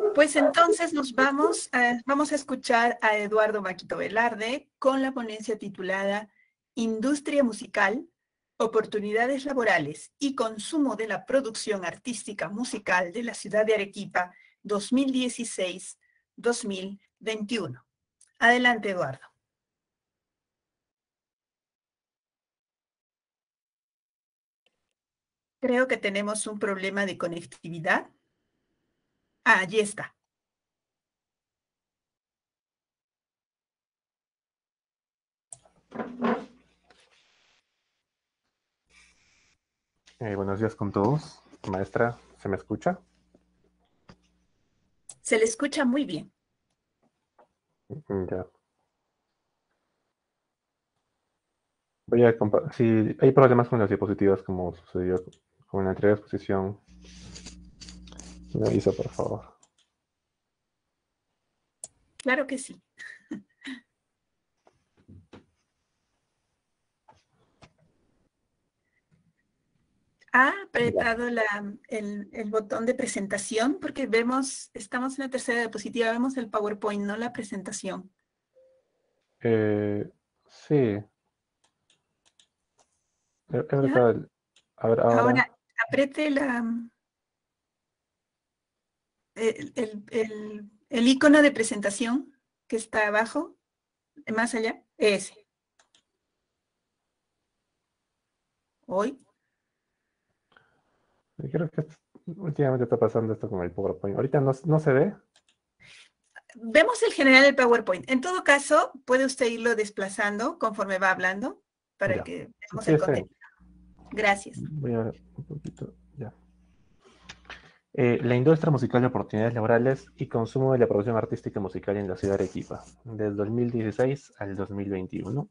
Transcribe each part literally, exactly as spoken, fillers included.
Pues entonces nos vamos a, vamos a escuchar a Eduardo Maquito Velarde con la ponencia titulada Industria musical, oportunidades laborales y consumo de la producción artística musical de la ciudad de Arequipa dos mil dieciséis a dos mil veintiuno. Adelante, Eduardo. Creo que tenemos un problema de conectividad. Ah, allí está. Eh, buenos días con todos. Maestra, ¿se me escucha? Se le escucha muy bien. Ya. Voy a compa- si hay problemas con las diapositivas, como sucedió con la anterior exposición, me avisa, por favor. Claro que sí. ¿Ha apretado la, el, el botón de presentación? Porque vemos, estamos en la tercera diapositiva, vemos el PowerPoint, no la presentación. Eh, sí. He, he ¿Ya? apretado el- A ver, Ahora, ahora. apriete la, el, el, el, el icono de presentación que está abajo, más allá, ese. Hoy. Creo que últimamente está pasando esto con el PowerPoint. Ahorita no, no se ve. Vemos el general del PowerPoint. En todo caso, puede usted irlo desplazando conforme va hablando para Ya. que veamos Sí, el está bien. contenido. Gracias. Voy a ver un poquito. Ya. Eh, la industria musical de oportunidades laborales y consumo de la producción artística musical en la ciudad de Arequipa, del dos mil dieciséis al dos mil veintiuno.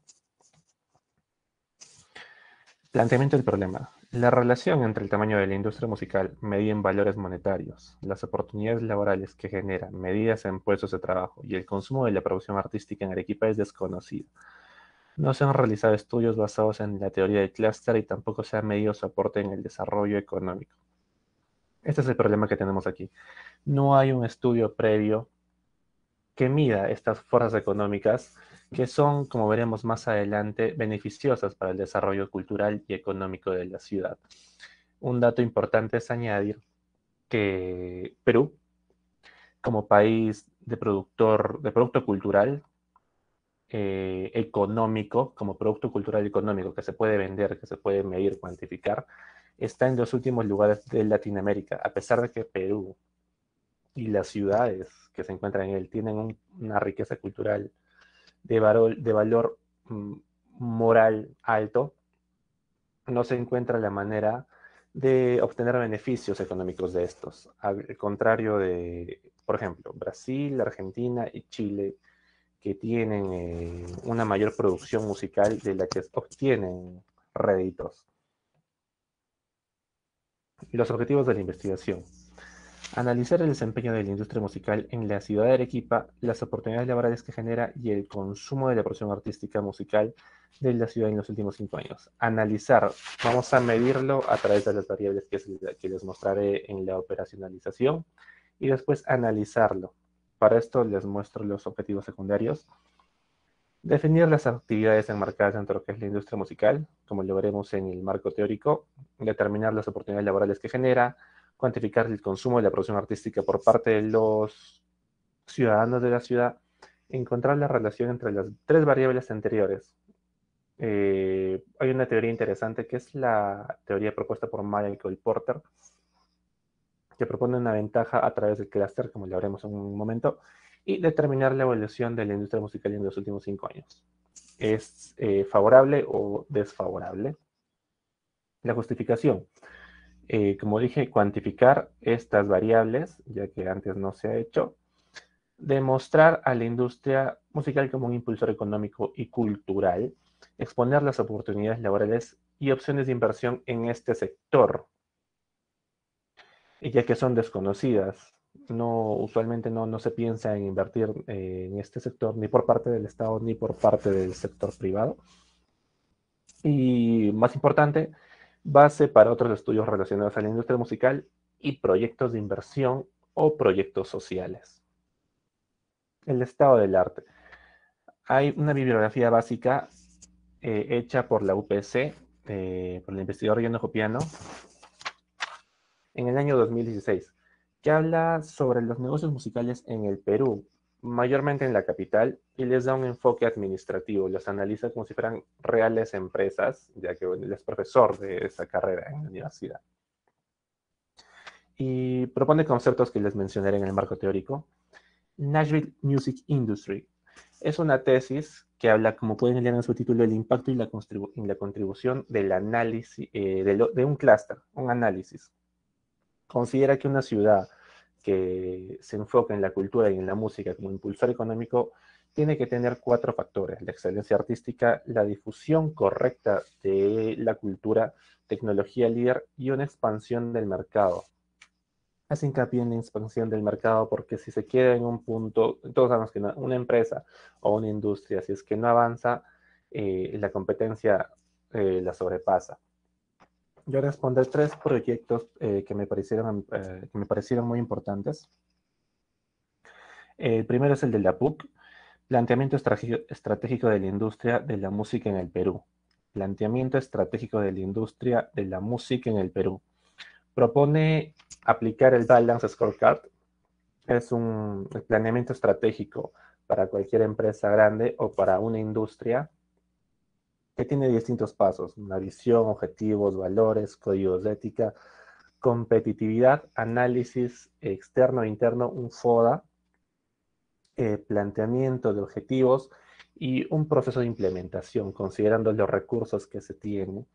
Planteamiento del problema. La relación entre el tamaño de la industria musical, medida en valores monetarios, las oportunidades laborales que genera, medidas en puestos de trabajo y el consumo de la producción artística en Arequipa es desconocido. No se han realizado estudios basados en la teoría del clúster y tampoco se ha medido su aporte en el desarrollo económico. Este es el problema que tenemos aquí. No hay un estudio previo que mida estas fuerzas económicas que son, como veremos más adelante, beneficiosas para el desarrollo cultural y económico de la ciudad. Un dato importante es añadir que Perú, como país de productor, de producto cultural eh, económico, como producto cultural económico que se puede vender, que se puede medir, cuantificar, está en los últimos lugares de Latinoamérica, a pesar de que Perú y las ciudades que se encuentran en él tienen un, una riqueza cultural de valor, de valor mm, moral alto, no se encuentra la manera de obtener beneficios económicos de estos. Al contrario de, por ejemplo, Brasil, Argentina y Chile, que tienen eh, una mayor producción musical de la que obtienen réditos. Y los objetivos de la investigación. Analizar el desempeño de la industria musical en la ciudad de Arequipa, las oportunidades laborales que genera y el consumo de la producción artística musical de la ciudad en los últimos cinco años. Analizar, vamos a medirlo a través de las variables que, que les mostraré en la operacionalización y después analizarlo. Para esto les muestro los objetivos secundarios. Definir las actividades enmarcadas dentro de lo que es la industria musical, como lo veremos en el marco teórico. Determinar las oportunidades laborales que genera, cuantificar el consumo de la producción artística por parte de los ciudadanos de la ciudad, encontrar la relación entre las tres variables anteriores. Eh, hay una teoría interesante que es la teoría propuesta por Michael Porter, que propone una ventaja a través del clúster, como le haremos en un momento, y determinar la evolución de la industria musical en los últimos cinco años. ¿Es eh, favorable o desfavorable? La justificación. Eh, como dije, cuantificar estas variables, ya que antes no se ha hecho. Demostrar a la industria musical como un impulsor económico y cultural. Exponer las oportunidades laborales y opciones de inversión en este sector, ya que son desconocidas. No, usualmente no, no se piensa en invertir eh, en este sector ni por parte del Estado ni por parte del sector privado. Y más importante, base para otros estudios relacionados a la industria musical y proyectos de inversión o proyectos sociales. El estado del arte. Hay una bibliografía básica eh, hecha por la U P C, eh, por el investigador Guillermo Jopiano, en el año dos mil dieciséis, que habla sobre los negocios musicales en el Perú, mayormente en la capital, y les da un enfoque administrativo, los analiza como si fueran reales empresas, ya que bueno, él es profesor de esa carrera en la universidad. Y propone conceptos que les mencionaré en el marco teórico. Nashville Music Industry. Es una tesis que habla, como pueden leer en su título, el impacto y la, contribu y la contribución del análisis, eh, de, lo, de un clúster, un análisis. Considera que una ciudad que se enfoca en la cultura y en la música como impulsor económico tiene que tener cuatro factores: la excelencia artística, la difusión correcta de la cultura, tecnología líder y una expansión del mercado. Hace hincapié en la expansión del mercado porque si se queda en un punto, todos sabemos que una, una empresa o una industria, si es que no avanza, eh, la competencia eh, la sobrepasa. Yo respondí tres proyectos eh, que, me parecieron, eh, que me parecieron muy importantes. El primero es el de la P U C, Planteamiento Estratégico de la Industria de la Música en el Perú. Planteamiento Estratégico de la Industria de la Música en el Perú. Propone aplicar el Balance Scorecard. Es un planeamiento estratégico para cualquier empresa grande o para una industria que tiene distintos pasos: una visión, objetivos, valores, códigos de ética, competitividad, análisis externo e interno, un FODA, eh, planteamiento de objetivos y un proceso de implementación, considerando los recursos que se tienen.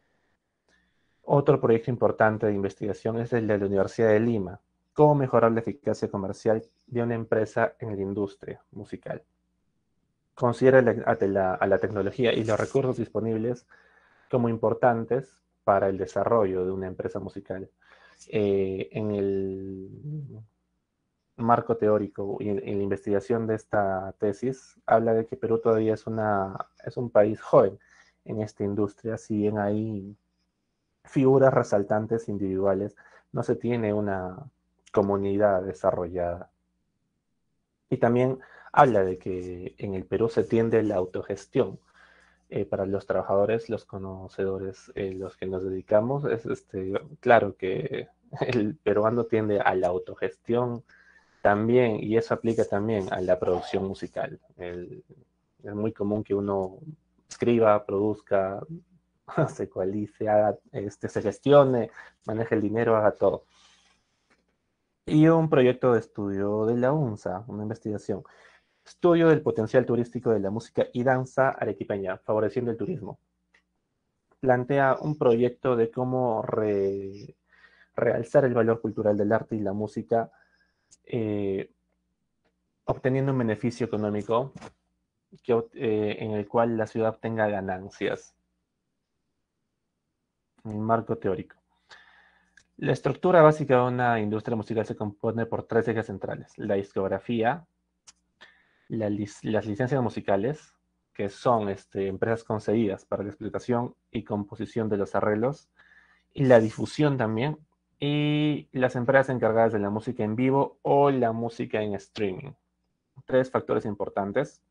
Otro proyecto importante de investigación es el de la Universidad de Lima: cómo mejorar la eficacia comercial de una empresa en la industria musical. Considera la, a, la, a la tecnología y los recursos disponibles como importantes para el desarrollo de una empresa musical. Eh, en el marco teórico y en, en la investigación de esta tesis, habla de que Perú todavía es, una, es un país joven en esta industria, si bien hay figuras resaltantes individuales, no se tiene una comunidad desarrollada. Y también habla de que en el Perú se tiende la autogestión. Eh, para los trabajadores, los conocedores, eh, los que nos dedicamos, es este, claro que el peruano tiende a la autogestión también, y eso aplica también a la producción musical. El, es muy común que uno escriba, produzca, se coalice, haga, este, se gestione, maneje el dinero, haga todo. Y un proyecto de estudio de la UNSA, una investigación. Estudio del potencial turístico de la música y danza arequipeña, favoreciendo el turismo. Plantea un proyecto de cómo re, realzar el valor cultural del arte y la música, eh, obteniendo un beneficio económico que, eh, en el cual la ciudad tenga ganancias. En el marco teórico. La estructura básica de una industria musical se compone por tres ejes centrales: la discografía, la lic las licencias musicales, que son este, empresas concedidas para la explotación y composición de los arreglos, y la difusión también, y las empresas encargadas de la música en vivo o la música en streaming. Tres factores importantes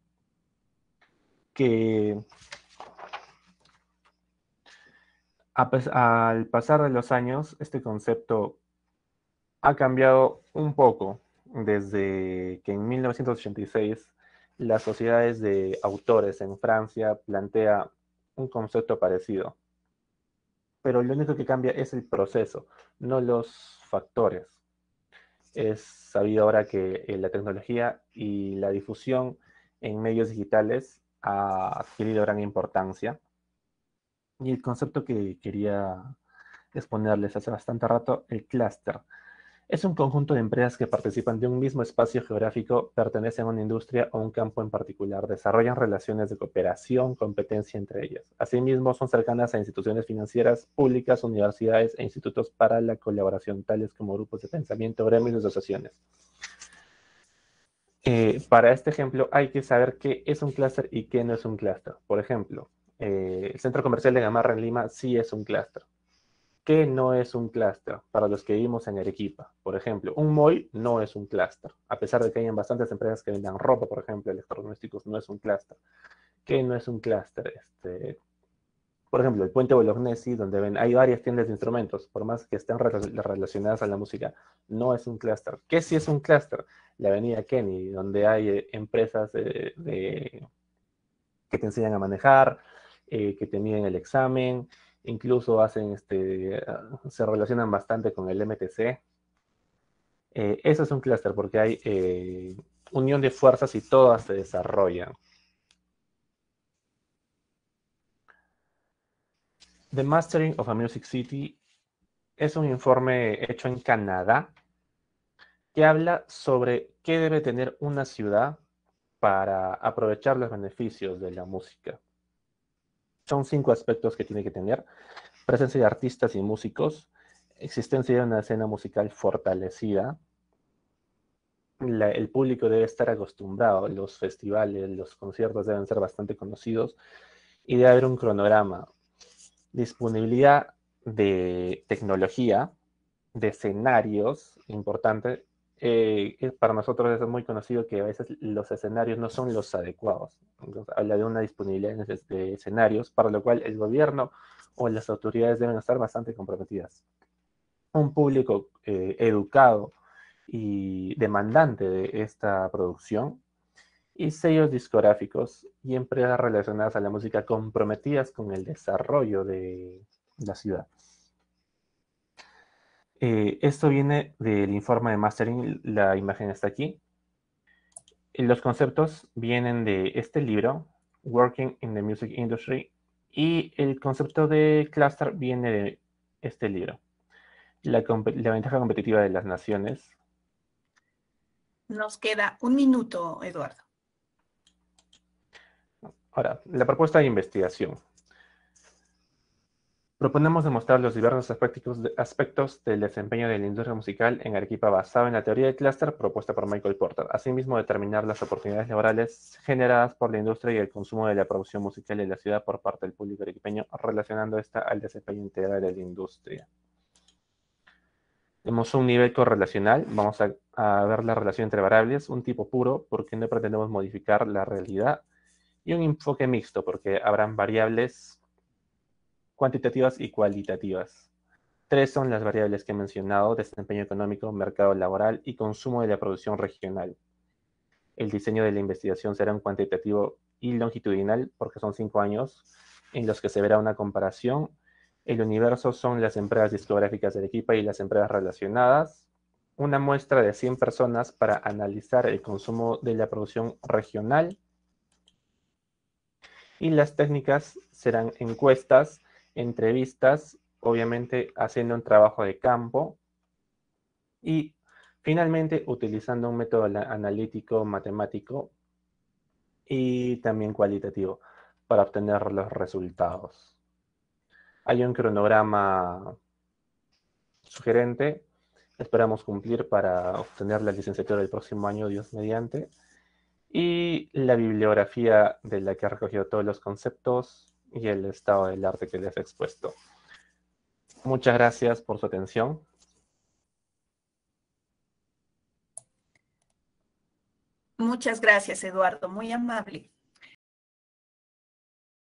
que a, al pasar de los años, este concepto ha cambiado un poco desde que en mil novecientos ochenta y seis las sociedades de autores en Francia plantea un concepto parecido. Pero lo único que cambia es el proceso, no los factores. Es sabido ahora que eh, la tecnología y la difusión en medios digitales ha adquirido gran importancia. Y el concepto que quería exponerles hace bastante rato, el clúster. Es un conjunto de empresas que participan de un mismo espacio geográfico, pertenecen a una industria o un campo en particular, desarrollan relaciones de cooperación, competencia entre ellas. Asimismo, son cercanas a instituciones financieras, públicas, universidades e institutos para la colaboración, tales como grupos de pensamiento, gremios y asociaciones. Eh, para este ejemplo, hay que saber qué es un clúster y qué no es un clúster. Por ejemplo, eh, el Centro Comercial de Gamarra en Lima sí es un clúster. ¿Qué no es un clúster? Para los que vivimos en Arequipa, por ejemplo, un mall no es un clúster. A pesar de que hayan bastantes empresas que vendan ropa, por ejemplo, electrodomésticos, no es un clúster. ¿Qué no es un clúster? Este, por ejemplo, el Puente Bolognesi, donde ven, hay varias tiendas de instrumentos, por más que estén re relacionadas a la música, no es un clúster. ¿Qué sí es un clúster? La Avenida Kennedy, donde hay eh, empresas de, de, que te enseñan a manejar, eh, que te miden el examen, incluso hacen, este, se relacionan bastante con el M T C. Eh, eso es un clúster porque hay eh, unión de fuerzas y todas se desarrollan. The Mastering of a Music City es un informe hecho en Canadá que habla sobre qué debe tener una ciudad para aprovechar los beneficios de la música. Son cinco aspectos que tiene que tener: presencia de artistas y músicos, existencia de una escena musical fortalecida, la, el público debe estar acostumbrado, los festivales, los conciertos deben ser bastante conocidos y debe haber un cronograma, disponibilidad de tecnología, de escenarios, importante. Eh, para nosotros es muy conocido que a veces los escenarios no son los adecuados. Entonces, habla de una disponibilidad de escenarios, para lo cual el gobierno o las autoridades deben estar bastante comprometidas. Un público eh, educado y demandante de esta producción, y sellos discográficos y empresas relacionadas a la música comprometidas con el desarrollo de la ciudad. Eh, esto viene del informe de mastering, la imagen está aquí. Y los conceptos vienen de este libro, Working in the Music Industry, y el concepto de cluster viene de este libro, La, la ventaja competitiva de las naciones. Nos queda un minuto, Eduardo. Ahora, la propuesta de investigación. Proponemos demostrar los diversos aspectos, de, aspectos del desempeño de la industria musical en Arequipa basado en la teoría del clúster propuesta por Michael Porter. Asimismo, determinar las oportunidades laborales generadas por la industria y el consumo de la producción musical en la ciudad por parte del público arequipeño, relacionando esta al desempeño integral de la industria. Tenemos un nivel correlacional. Vamos a, a ver la relación entre variables, un tipo puro, porque no pretendemos modificar la realidad, y un enfoque mixto, porque habrán variables cuantitativas y cualitativas. Tres son las variables que he mencionado: desempeño económico, mercado laboral y consumo de la producción regional. El diseño de la investigación será un cuantitativo y longitudinal porque son cinco años en los que se verá una comparación. El universo son las empresas discográficas de Arequipa y las empresas relacionadas. Una muestra de cien personas para analizar el consumo de la producción regional. Y las técnicas serán encuestas, entrevistas, obviamente haciendo un trabajo de campo, y finalmente utilizando un método analítico, matemático y también cualitativo para obtener los resultados. Hay un cronograma sugerente. Esperamos cumplir para obtener la licenciatura del próximo año, Dios mediante. Y la bibliografía de la que ha recogido todos los conceptos y el estado del arte que les he expuesto. Muchas gracias por su atención. Muchas gracias, Eduardo. Muy amable.